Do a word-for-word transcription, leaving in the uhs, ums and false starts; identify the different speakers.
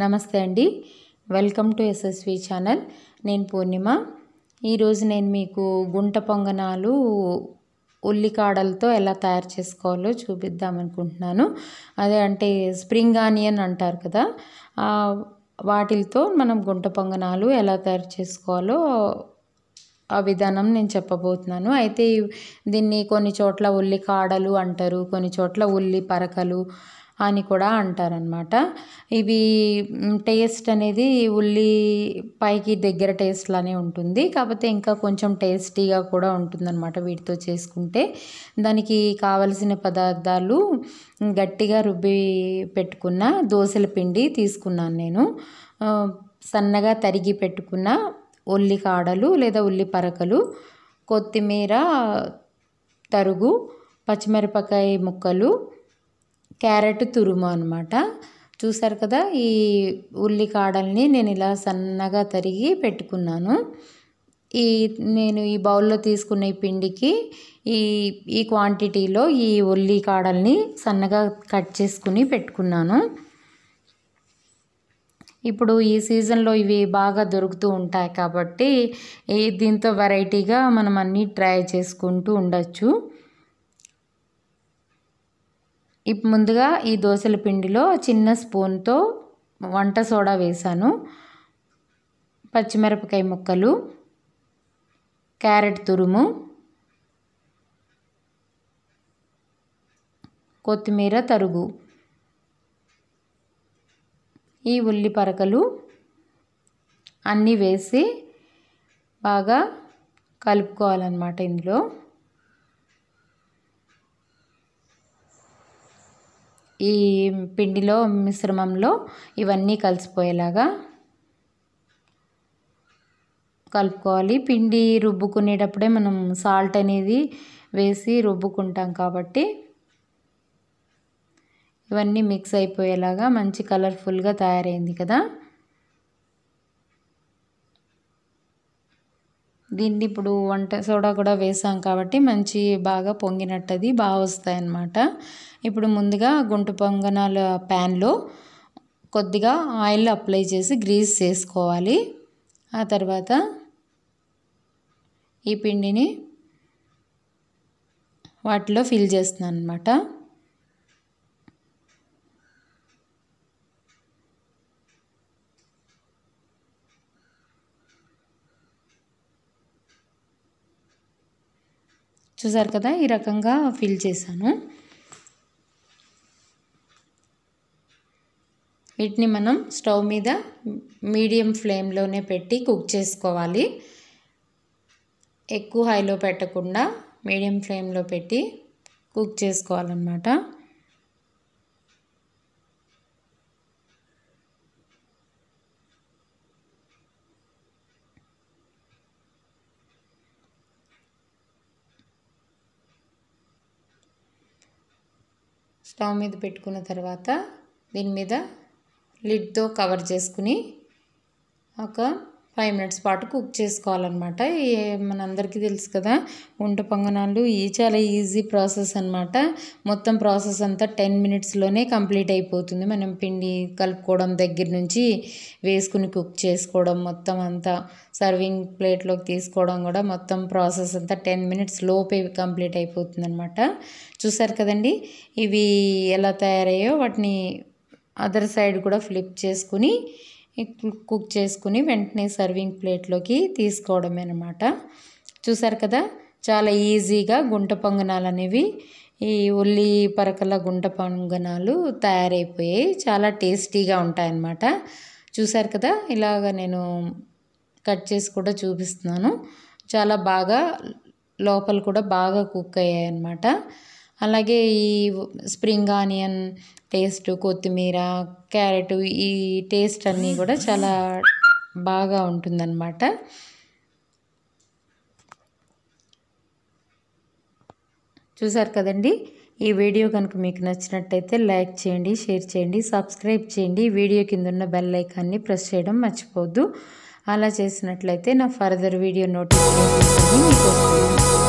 Speaker 1: నమస్తే అండి, welcome to SSV channel. నేను పూర్ణిమ. ఈరోజు నేను మీకు గుంట పొంగనాలు ఉల్లికాడలతో ఎలా తయారు చేసుకోవాలో చూపిద్దాం అనుకుంటున్నాను. అదే అంటే స్ప్రింగ్ ఆనియన్ అంటారు కదా, వాటితో మనం గుంట పొంగనాలు ఎలా తయారు చేసుకోవాలో ఆ విధానం నేను చెప్పబోతున్నాను. అయితే దీన్ని కొన్ని చోట్ల ఉల్లికాడలు అంటారు, కొన్ని చోట్ల ఉల్లి పరకలు అని కూడా అంటారనమాట. ఇవి టేస్ట్ అనేది ఉల్లి పైకి దగ్గర టేస్ట్ లానే ఉంటుంది, కాకపోతే ఇంకా కొంచెం టేస్టీగా కూడా ఉంటుందన్నమాట వీటితో చేసుకుంటే. దానికి కావలసిన పదార్థాలు గట్టిగా రుబ్బి పెట్టుకున్న దోసల పిండి తీసుకున్నాను నేను, సన్నగా తరిగి పెట్టుకున్న ఉల్లికాడలు లేదా ఉల్లి పరకలు, కొత్తిమీర తరుగు, పచ్చిమిరపకాయ ముక్కలు, క్యారెట్ తురుము అన్నమాట. చూసారు కదా, ఈ ఉల్లికాడల్ని నేను ఇలా సన్నగా తరిగి పెట్టుకున్నాను. ఈ నేను ఈ బౌల్లో తీసుకున్న ఈ పిండికి ఈ ఈ క్వాంటిటీలో ఈ ఉల్లికాడల్ని సన్నగా కట్ చేసుకుని పెట్టుకున్నాను. ఇప్పుడు ఈ సీజన్లో ఇవి బాగా దొరుకుతూ ఉంటాయి కాబట్టి దీంతో వెరైటీగా మనం అన్నీ ట్రై చేసుకుంటూ ఉండొచ్చు. ఇప్పుడు ముందుగా ఈ దోసల పిండిలో చిన్న స్పూన్తో వంట సోడా వేసాను, పచ్చిమిరపకాయ ముక్కలు, క్యారెట్ తురుము, కొత్తిమీర తరుగు, ఈ ఉల్లి పరకలు అన్నీ వేసి బాగా కలుపుకోవాలన్నమాట. ఇందులో ఈ పిండిలో మిశ్రమంలో ఇవన్నీ కలిసిపోయేలాగా కలుపుకోవాలి. పిండి రుబ్బుకునేటప్పుడే మనం సాల్ట్ అనేది వేసి రుబ్బుకుంటాం కాబట్టి ఇవన్నీ మిక్స్ అయిపోయేలాగా మంచి కలర్ఫుల్గా తయారైంది కదా. దీన్ని ఇప్పుడు వంట సోడా కూడా వేసాం కాబట్టి మంచి బాగా పొంగినట్టది బాగా వస్తాయన్నమాట. ఇప్పుడు ముందుగా గుంట పొంగనాల ప్యాన్లో కొద్దిగా ఆయిల్ అప్లై చేసి గ్రీస్ చేసుకోవాలి. ఆ తర్వాత ఈ పిండిని వాటిలో ఫిల్ చేస్తున్నాను అన్నమాట. చూసారు కదా, ఈ రకంగా ఫిల్ చేశాను. వీటిని మనం స్టవ్ మీద మీడియం ఫ్లేమ్లోనే పెట్టి కుక్ చేసుకోవాలి. ఎక్కువ హైలో పెట్టకుండా మీడియం ఫ్లేమ్లో పెట్టి కుక్ చేసుకోవాలన్నమాట. స్టవ్ మీద పెట్టుకున్న తర్వాత దీని మీద లిడ్తో కవర్ చేసుకుని ఒక ఫైవ్ మినిట్స్ పాటు కుక్ చేసుకోవాలన్నమాట. మనందరికీ తెలుసు కదా, గుంట పొంగనాలు ఈ చాలా ఈజీ ప్రాసెస్ అన్నమాట. మొత్తం ప్రాసెస్ అంతా టెన్ మినిట్స్లోనే కంప్లీట్ అయిపోతుంది. మనం పిండి కలుపుకోవడం దగ్గర నుంచి వేసుకుని కుక్ చేసుకోవడం, మొత్తం అంతా సర్వింగ్ ప్లేట్లోకి తీసుకోవడం కూడా మొత్తం ప్రాసెస్ అంతా టెన్ మినిట్స్ లోపే కంప్లీట్ అయిపోతుంది అనమాట. చూసారు కదండి, ఇవి ఎలా తయారయ్యో వాటిని అదర్ సైడ్ కూడా ఫ్లిప్ చేసుకుని కుక్ చేసుకుని వెంటనే సర్వింగ్ ప్లేట్లోకి తీసుకోవడమే అన్నమాట. చూసారు కదా, చాలా ఈజీగా గుంట పొంగనాలు అనేవి ఈ ఉల్లి పరకల గుంట పొంగనాలు తయారైపోయాయి. చాలా టేస్టీగా ఉంటాయన్నమాట. చూసారు కదా, ఇలాగ నేను కట్ చేసి కూడా చూపిస్తున్నాను. చాలా బాగా లోపల కూడా బాగా కుక్ అయ్యాయి అన్నమాట. అలాగే ఈ స్ప్రింగ్ ఆనియన్ టేస్ట్, కొత్తిమీర, క్యారెట్ ఈ టేస్ట్ అన్నీ కూడా చాలా బాగా ఉంటుందన్నమాట. చూసారు కదండి, ఈ వీడియో కనుక మీకు నచ్చినట్టయితే లైక్ చేయండి, షేర్ చేయండి, సబ్స్క్రైబ్ చేయండి. వీడియో కింద ఉన్న బెల్ ఐకాన్ని ప్రెస్ చేయడం మర్చిపోవద్దు. అలా చేసినట్లయితే నా ఫర్దర్ వీడియో నోటిఫికేషన్ మీకు వస్తుంది.